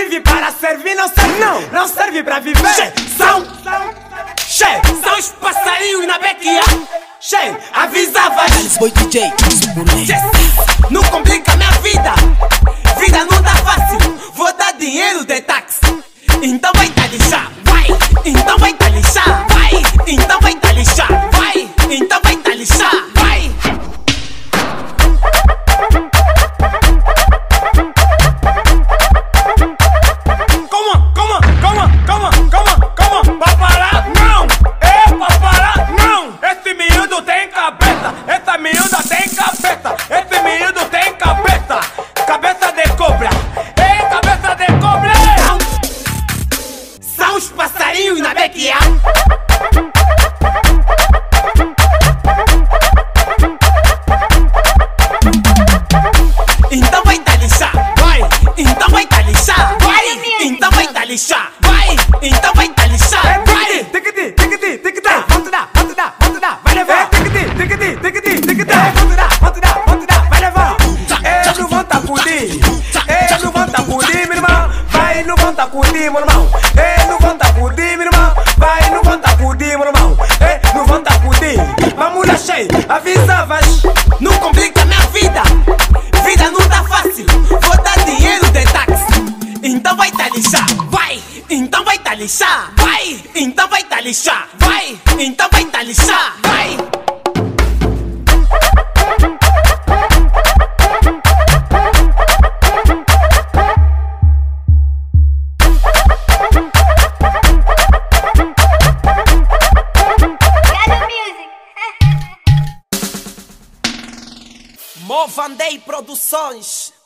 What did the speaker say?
vive para servir, não serve, não serve para viver. São os passarinhos na bequia. Avisava Kalisboy DJ, não complica minha vida. Vida não tá fácil. Vou dar dinheiro de táxi. Então vai tá lixar, vai. Então vai tá lixar, vai. Então vai tá lixar, vai. Então vai tá lixar, vai. Como? Pra parar? Não! Pra parar? Não! Esse miúdo tem cabeça! Essa miúda tem cabeça! Esse miúdo tem cabeça! Cabeça de cobra! Ei, cabeça de cobra! São os passarinhos na bequia! Então vai tá lixar, vai! Então vai tá lixar, vai! Então vai tá lixar, vai! Então vai tá lixar, vai! Tic-tic, vamos dar, vai levar! Tic-tic, vamos dar, vai levar! Eles não vão tá pudim, eles não vão tá pudim, meu irmão! Vai, não vão tá pudim, meu irmão! Eles não vão tá pudim, meu irmão! Vai, não vão tá pudim, meu irmão! Eles não vão tá pudim! Vamos lá, cheio, avisavas! Não complica minha vida! Vida não tá fácil, vou dar dinheiro de táxi. Então vai tá lixar, vai. Então vai tá lixar, vai. Então vai tá lixar, vai. Então vai tá lixar, vai. Movandei Produções.